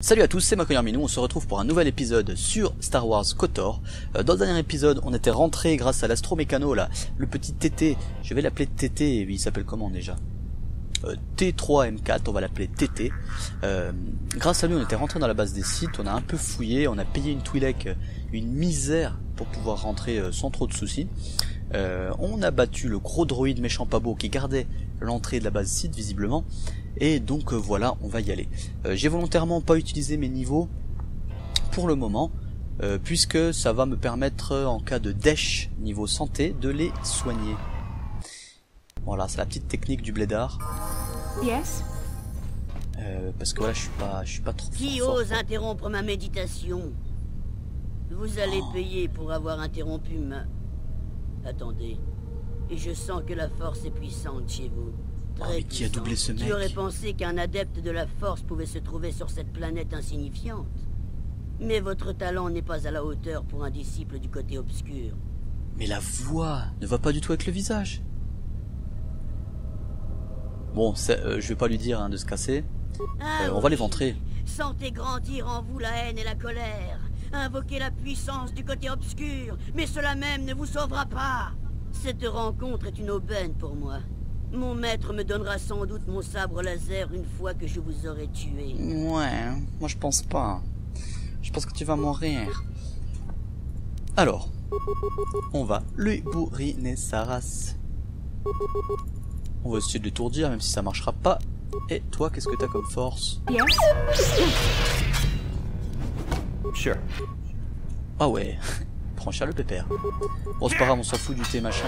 Salut à tous, c'est McCoyerminou, on se retrouve pour un nouvel épisode sur Star Wars KOTOR. Dans le dernier épisode, on était rentré grâce à l'astromécano là, le petit TT, je vais l'appeler TT, il s'appelle comment déjà T3M4, on va l'appeler TT. Grâce à lui, on était rentré dans la base des Sith, on a un peu fouillé, on a payé une Twi'lek, une misère pour pouvoir rentrer sans trop de soucis. On a battu le gros droïde méchant pas beau qui gardait l'entrée de la base Sith visiblement. Et donc voilà, on va y aller. J'ai volontairement pas utilisé mes niveaux pour le moment, puisque ça va me permettre en cas de dèche niveau santé de les soigner. Voilà, c'est la petite technique du blédard. Yes. Parce que voilà, je suis pas trop Qui fort. ose interrompre ma méditation? Vous allez payer pour avoir interrompu ma... Attendez. Et je sens que la force est puissante chez vous. Très mais qui a doublé ce mec? Qui aurait pensé qu'un adepte de la force pouvait se trouver sur cette planète insignifiante? Mais votre talent n'est pas à la hauteur pour un disciple du côté obscur. Mais la voix ne va pas du tout avec le visage. Bon, je vais pas lui dire de se casser. On va l'éventrer. Sentez grandir en vous la haine et la colère. Invoquez la puissance du côté obscur, mais cela même ne vous sauvera pas. Cette rencontre est une aubaine pour moi. Mon maître me donnera sans doute mon sabre laser une fois que je vous aurai tué. Ouais, moi je pense pas. Je pense que tu vas mourir. Alors, on va lui bourriner sa race. On va essayer de l'étourdir, même si ça marchera pas. Et toi, qu'est-ce que t'as comme force? Yes. Sure. Ah ouais, prends cher le pépère. Bon, c'est pas grave, on s'en fout du thé machin.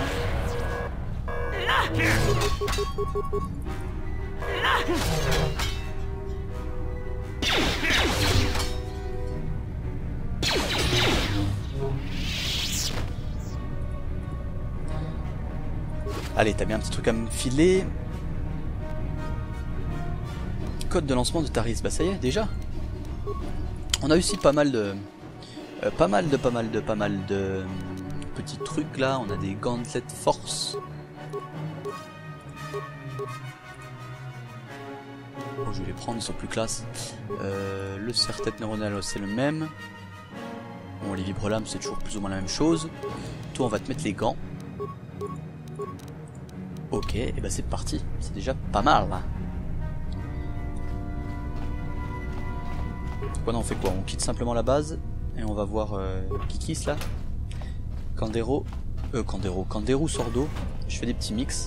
Allez, t'as bien un petit truc à me filer. Code de lancement de Taris, bah ça y est, déjà. On a aussi pas mal de petits trucs là. On a des gantelets de force. Oh, je vais les prendre, ils sont plus classe. Le serre-tête neuronal, c'est le même. Bon, les vibrolames, c'est toujours plus ou moins la même chose. Toi, on va te mettre les gants. Ok, et bah c'est parti. C'est déjà pas mal là. Quoi, non, on fait quoi? On quitte simplement la base et on va voir Kikis là. Kandero Sordo. Je fais des petits mix.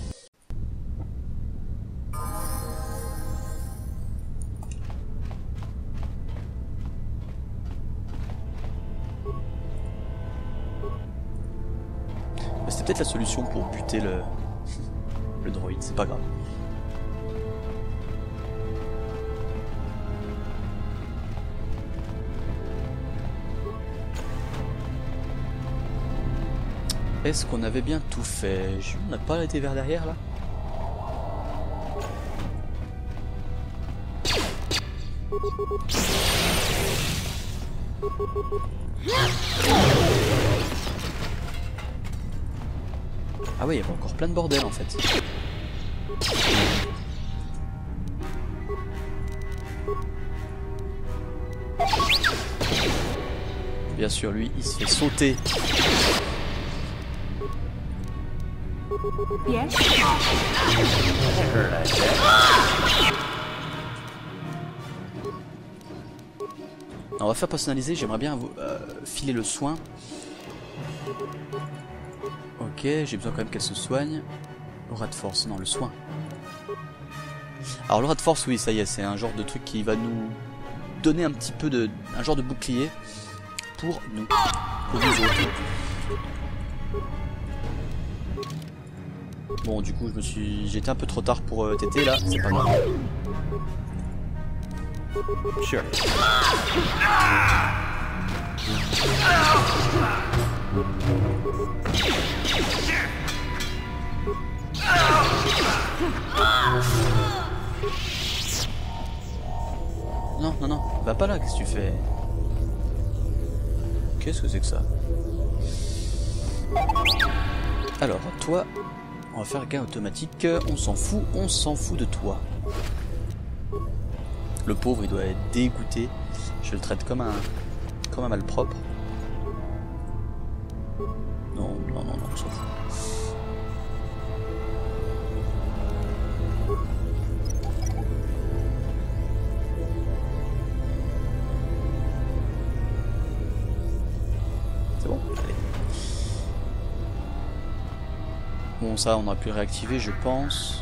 C'était peut-être la solution pour buter le droïde, c'est pas grave. Est-ce qu'on avait bien tout fait? On n'a pas été vers derrière là? Ah oui, il y avait encore plein de bordel en fait. Bien sûr, lui, il se fait sauter. Yes. On va faire personnaliser, j'aimerais bien vous filer le soin. Ok, j'ai besoin quand même qu'elle se soigne. Aura de force, non, le soin. Alors l'aura de force, oui, ça y est, c'est un genre de truc qui va nous donner un petit peu de... un genre de bouclier pour nous. Pour nous autres. Bon, du coup, j'étais un peu trop tard pour TT là, c'est pas grave. Sure. Non, non, non, va pas là, qu'est-ce que tu fais? Qu'est-ce que c'est que ça? Alors, toi, on va faire gain automatique, on s'en fout de toi. Le pauvre, il doit être dégoûté. Je le traite comme un malpropre. Non, non, non, non, on s'en fout. C'est bon, allez. Bon, ça, on aurait pu le réactiver, je pense.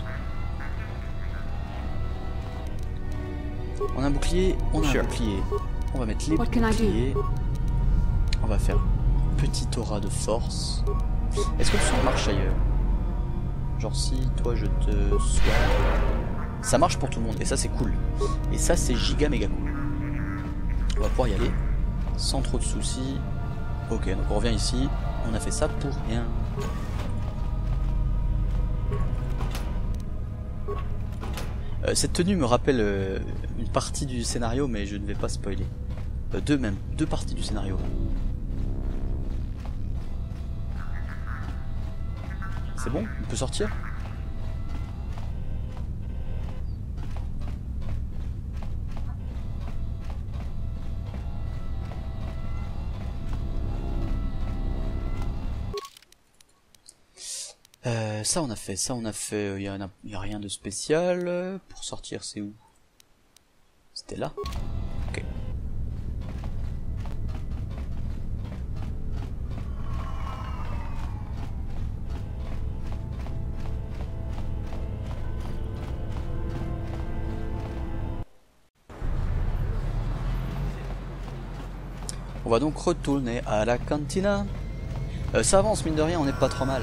On a un bouclier, on a un bouclier. On va mettre les boucliers. On va faire petit aura de force. Est-ce que le son marche ailleurs? Genre si toi je te soigne. Ça marche pour tout le monde et ça c'est cool. Et ça c'est giga méga cool. On va pouvoir y aller sans trop de soucis. Ok, donc on revient ici. On a fait ça pour rien. Cette tenue me rappelle une partie du scénario, mais je ne vais pas spoiler. Deux parties du scénario. C'est bon? On peut sortir? Ça on a fait, y a rien de spécial. Pour sortir c'est où? C'était là? Ok. On va donc retourner à la cantina. Ça avance mine de rien, on n'est pas trop mal.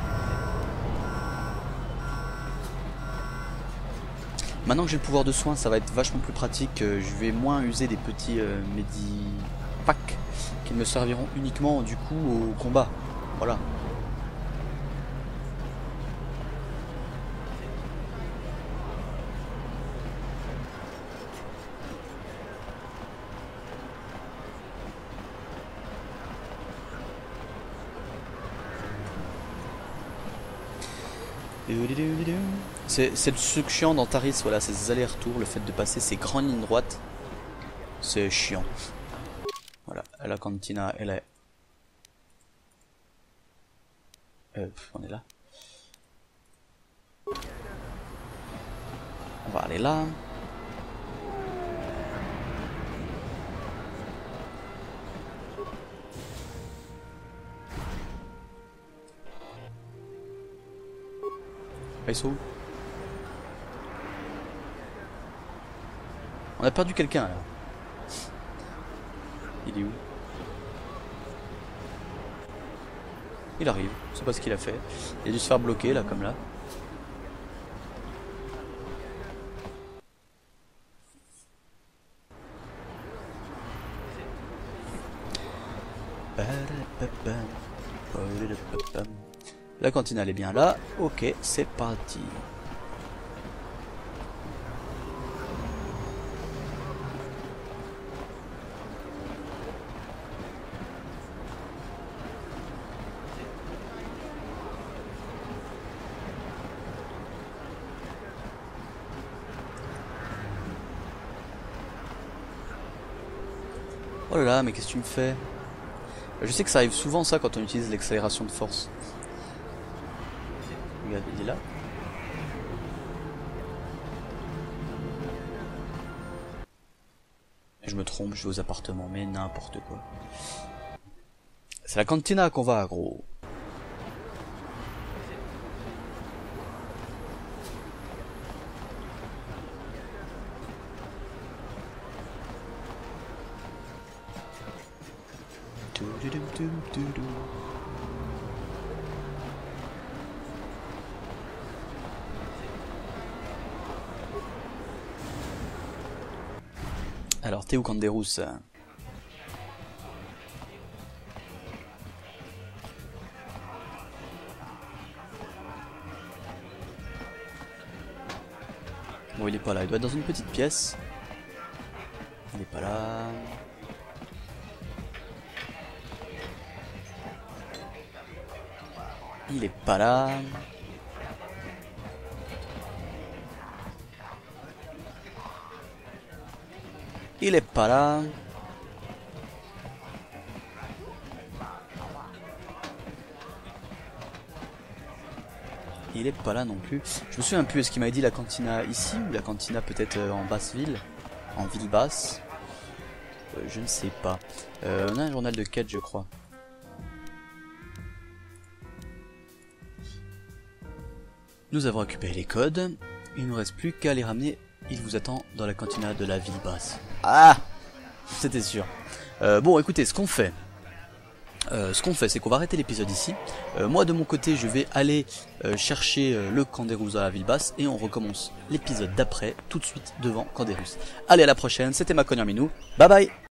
Maintenant que j'ai le pouvoir de soin, ça va être vachement plus pratique. Je vais moins user des petits medipacks qui me serviront uniquement du coup au combat. Voilà. C'est le truc chiant dans Taris, voilà, ces allers-retours, le fait de passer ces grandes lignes droites, c'est chiant. Voilà, la cantina, elle est... on est là. On va aller là. Ils sont où? On a perdu quelqu'un là. Il est où? Il arrive, je sais pas ce qu'il a fait. Il a dû se faire bloquer là comme là. La cantine elle est bien là. Ok, c'est parti. Oh là là, mais qu'est-ce que tu me fais? Je sais que ça arrive souvent ça quand on utilise l'accélération de force. Regarde, il est là. Je me trompe, je vais aux appartements, mais n'importe quoi. C'est la cantina qu'on va, gros. Alors, t'es où Canderous? Bon, il est pas là, il doit être dans une petite pièce. Il est pas là. Il est pas là. Il est pas là. Il est pas là non plus. Je me souviens plus, est-ce qu'il m'a dit la cantina ici ou la cantina peut-être en basse ville? En ville basse? Je ne sais pas. On a un journal de quête je crois. Nous avons récupéré les codes. Il ne nous reste plus qu'à les ramener. Il vous attend dans la cantina de la ville basse. Ah! C'était sûr. Bon écoutez, ce qu'on fait, c'est qu'on va arrêter l'épisode ici. Moi de mon côté je vais aller chercher le camp des Russes à la ville basse et on recommence l'épisode d'après tout de suite devant camp des Russes. Allez à la prochaine, c'était Maconier Minou, bye bye.